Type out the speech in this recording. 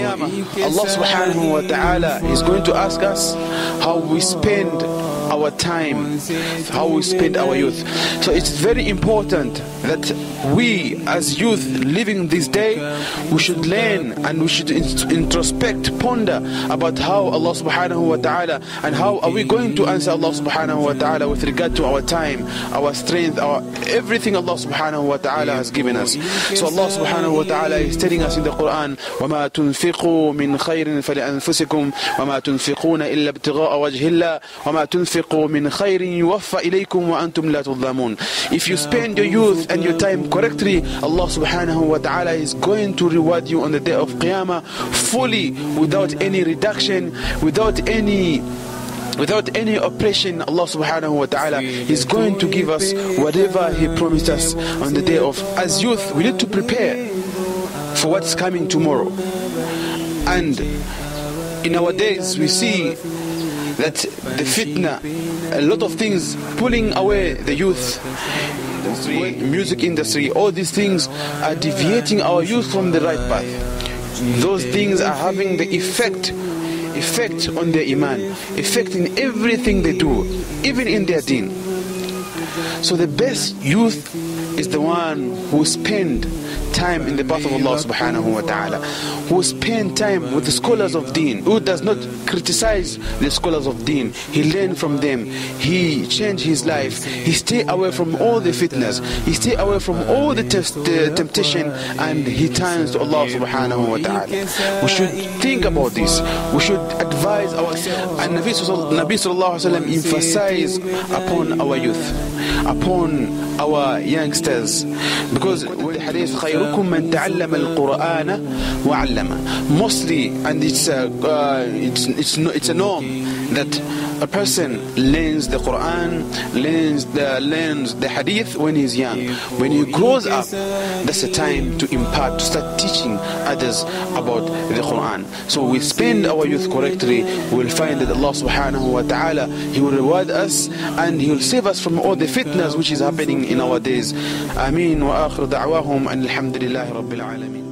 Qiyamah, Allah subhanahu wa ta'ala is going to ask us how we spend our time, how we spend our youth. So it's very important that we as youth living this day, we should learn and we should introspect, ponder about how Allah subhanahu wa ta'ala, and how are we going to answer Allah subhanahu wa ta'ala with regard to our time, our strength, our everything Allah subhanahu wa ta'ala has given us. So Allah subhanahu wa ta'ala is telling us in the Quran, وَمَا تُنْفِقُوا مِنْ خَيْرٍ فَلِأَنفُسِكُمْ وَمَا تُنْفِقُونَ إِلَّا ابْتِغَاءَ وَجْهِ اللَّهِ وَمَا تُنْفِقُوا مِنْ خَيْرٍ يُوَفَّى إِلَيْكُمْ وَأَنْتُمْ لَا تُظْلَمُونَ. If you spend your youth and your time correctly, Allah subhanahu wa ta'ala is going to reward you on the day of Qiyamah fully, without any reduction, without any oppression. Allah subhanahu wa ta'ala is going to give us whatever He promised us on the day of. As youth, we need to prepare for what's coming tomorrow. And in our days we see that the fitnah, a lot of things pulling away the youth, music industry, all these things are deviating our youth from the right path. Those things are having the effect on their iman, effect in everything they do, even in their deen. So the best youth is the one who spend time in the path of Allah subhanahu wa ta'ala, who spend time with the scholars of deen, who does not criticize the scholars of deen. He learn from them, he change his life, he stay away from all the fitnas, he stay away from all the temptation, and he turns to Allah subhanahu wa ta'ala. We should think about this, we should advise ourselves. And Nabi sallallahu alaihi wasallam emphasize upon our youth, upon our youngsters, because the hadith خيركم من تعلم القرآن وعلمه. Mostly, and it's a norm that a person learns the Quran, learns the hadith when he's young. When he grows up, that's the time to impart, to start teaching others about the Quran. So we spend our youth correctly, we'll find that Allah subhanahu wa ta'ala, He will reward us and He will save us from all the fitnas which is happening in our days. Ameen wa akhir da'wahum and alhamdulillahi rabbil alameen.